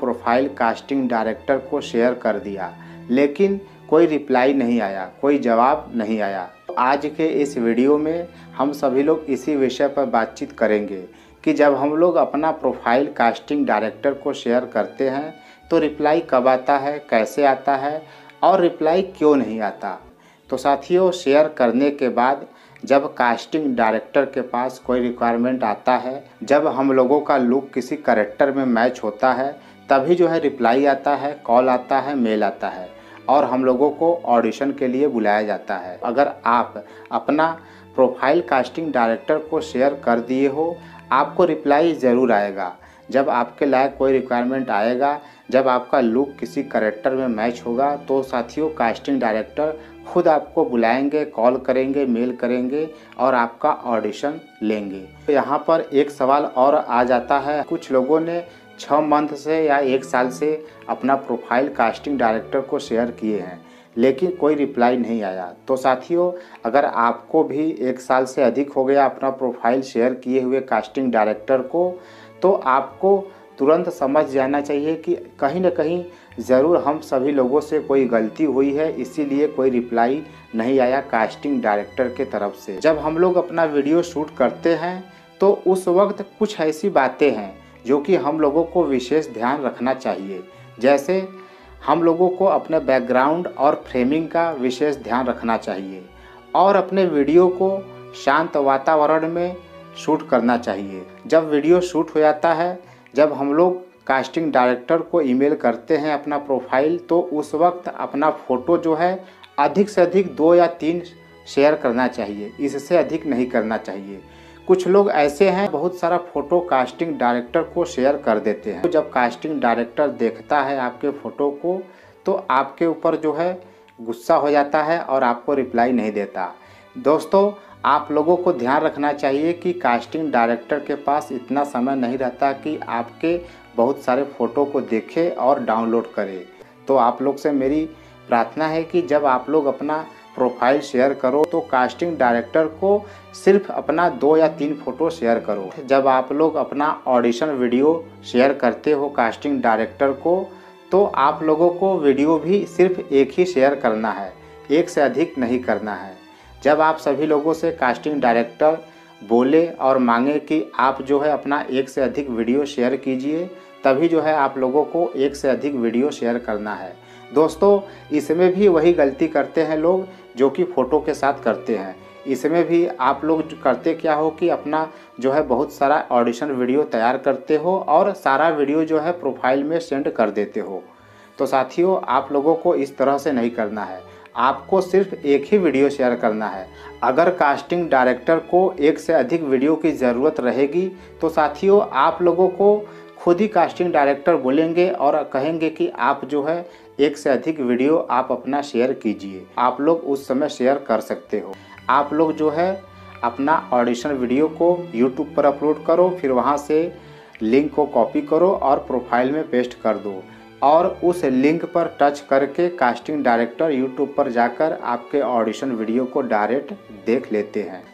Profile casting director को share कर दिया, लेकिन कोई रिप्लाई नहीं आया, कोई जवाब नहीं आया। आज के इस वीडियो में हम सभी लोग इसी विषय पर बातचीत करेंगे कि जब हम लोग अपना प्रोफाइल कास्टिंग डायरेक्टर को शेयर करते हैं तो रिप्लाई कब आता है, कैसे आता है और रिप्लाई क्यों नहीं आता। तो साथियों, शेयर करने के बाद जब कास्टिंग डायरेक्टर के पास कोई रिक्वायरमेंट आता है, जब हम लोगों का लुक किसी कैरेक्टर में मैच होता है, तभी जो है रिप्लाई आता है, कॉल आता है, मेल आता है और हम लोगों को ऑडिशन के लिए बुलाया जाता है। अगर आप अपना प्रोफाइल कास्टिंग डायरेक्टर को शेयर कर दिए हो, आपको रिप्लाई ज़रूर आएगा। जब आपके लायक कोई रिक्वायरमेंट आएगा, जब आपका लुक किसी कैरेक्टर में मैच होगा, तो साथियों कास्टिंग डायरेक्टर खुद आपको बुलाएंगे, कॉल करेंगे, मेल करेंगे और आपका ऑडिशन लेंगे। तो यहाँ पर एक सवाल और आ जाता है, कुछ लोगों ने 6 मंथ से या 1 साल से अपना प्रोफाइल कास्टिंग डायरेक्टर को शेयर किए हैं, लेकिन कोई रिप्लाई नहीं आया। तो साथियों, अगर आपको भी 1 साल से अधिक हो गया अपना प्रोफाइल शेयर किए हुए कास्टिंग डायरेक्टर को, तो आपको तुरंत समझ जाना चाहिए कि कहीं न कहीं ज़रूर हम सभी लोगों से कोई गलती हुई है, इसीलिए कोई रिप्लाई नहीं आया कास्टिंग डायरेक्टर के तरफ से। जब हम लोग अपना वीडियो शूट करते हैं तो उस वक्त कुछ ऐसी बातें हैं जो कि हम लोगों को विशेष ध्यान रखना चाहिए। जैसे हम लोगों को अपने बैकग्राउंड और फ्रेमिंग का विशेष ध्यान रखना चाहिए और अपने वीडियो को शांत वातावरण में शूट करना चाहिए। जब वीडियो शूट हो जाता है, जब हम लोग कास्टिंग डायरेक्टर को ईमेल करते हैं अपना प्रोफाइल, तो उस वक्त अपना फ़ोटो जो है अधिक से अधिक 2 या 3 शेयर करना चाहिए, इससे अधिक नहीं करना चाहिए। कुछ लोग ऐसे हैं बहुत सारा फ़ोटो कास्टिंग डायरेक्टर को शेयर कर देते हैं। तो जब कास्टिंग डायरेक्टर देखता है आपके फ़ोटो को, तो आपके ऊपर जो है गुस्सा हो जाता है और आपको रिप्लाई नहीं देता। दोस्तों, आप लोगों को ध्यान रखना चाहिए कि कास्टिंग डायरेक्टर के पास इतना समय नहीं रहता कि आपके बहुत सारे फ़ोटो को देखे और डाउनलोड करे। तो आप लोग से मेरी प्रार्थना है कि जब आप लोग अपना प्रोफाइल शेयर करो तो कास्टिंग डायरेक्टर को सिर्फ अपना 2 या 3 फ़ोटो शेयर करो। जब आप लोग अपना ऑडिशन वीडियो शेयर करते हो कास्टिंग डायरेक्टर को, तो आप लोगों को वीडियो भी सिर्फ एक ही शेयर करना है, एक से अधिक नहीं करना है। जब आप सभी लोगों से कास्टिंग डायरेक्टर बोले और मांगे कि आप जो है अपना एक से अधिक वीडियो शेयर कीजिए, तभी जो है आप लोगों को एक से अधिक वीडियो शेयर करना है। दोस्तों, इसमें भी वही गलती करते हैं लोग जो कि फ़ोटो के साथ करते हैं। इसमें भी आप लोग करते क्या हो कि अपना जो है बहुत सारा ऑडिशन वीडियो तैयार करते हो और सारा वीडियो जो है प्रोफाइल में सेंड कर देते हो। तो साथियों, आप लोगों को इस तरह से नहीं करना है, आपको सिर्फ एक ही वीडियो शेयर करना है। अगर कास्टिंग डायरेक्टर को एक से अधिक वीडियो की ज़रूरत रहेगी तो साथियों आप लोगों को खुद ही कास्टिंग डायरेक्टर बोलेंगे और कहेंगे कि आप जो है एक से अधिक वीडियो आप अपना शेयर कीजिए। आप लोग उस समय शेयर कर सकते हो। आप लोग जो है अपना ऑडिशन वीडियो को यूट्यूब पर अपलोड करो, फिर वहाँ से लिंक को कॉपी करो और प्रोफाइल में पेस्ट कर दो और उस लिंक पर टच करके कास्टिंग डायरेक्टर यूट्यूब पर जाकर आपके ऑडिशन वीडियो को डायरेक्ट देख लेते हैं।